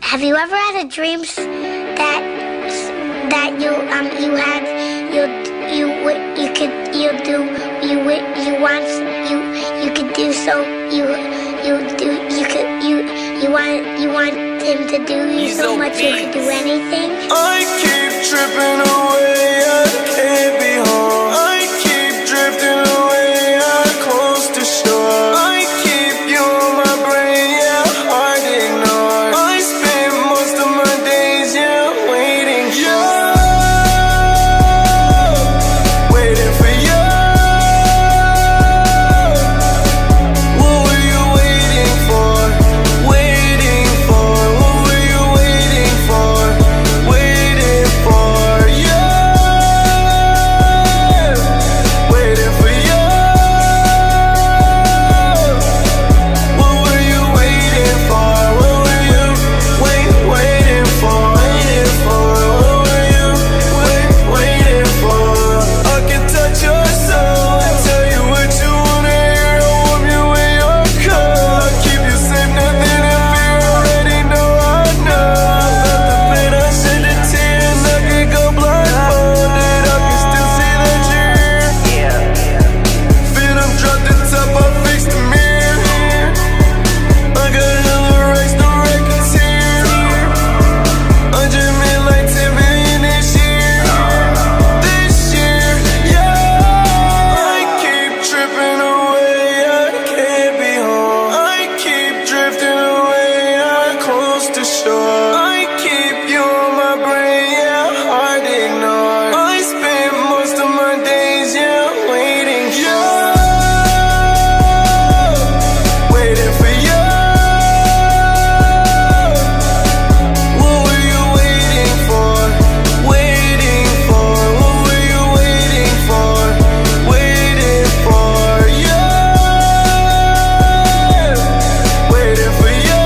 Have you ever had a dream that you had you could do so you want him to do you so much you could do anything? I keep tripping away, I can't be home. I keep drifting away, I'm close to shore. I keep you on my brain, yeah, hard to ignore. I spend most of my days, yeah, waiting, yeah, waiting for you. What were you waiting for? Waiting for, what were you waiting for? Waiting for you. Waiting for you. What were you waiting for? What were you waiting for? Waiting for, what were you waiting for? I can touch your soul and tell you what you wanna hear. I warm you in your cup. I keep you safe, nothing to fear. Already know, I know. I felt the pain, I shed the tears. I could go blindfolded, I can still see that you're here. Venom dropped the top, I fixed the mirror. I got hella racks, no records here. 100 million, like 10 million this year. This year, yeah. I keep tripping away, I can't be home. I keep drifting away, I'm close to shore. I keep you on my brain, yeah, hard to ignore. I spend most of my days, yeah, waiting, yeah, waiting for you. What were you waiting for? Waiting for, what were you waiting for? Waiting for you. Waiting for you.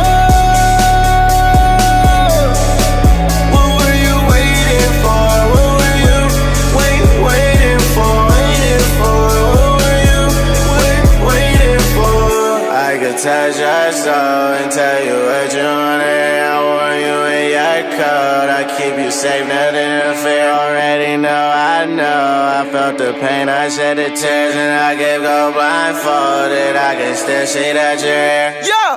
What were you waiting for? What were you waiting for? Waiting for, what were you waiting for? I could touch your soul and tell you what you wanna hear. I warm you in your coat. I keep you safe, nothing to fear. Already know, I know. I felt the pain, I shed the tears, and I could go blindfolded. I can still see that you're here. Yeah.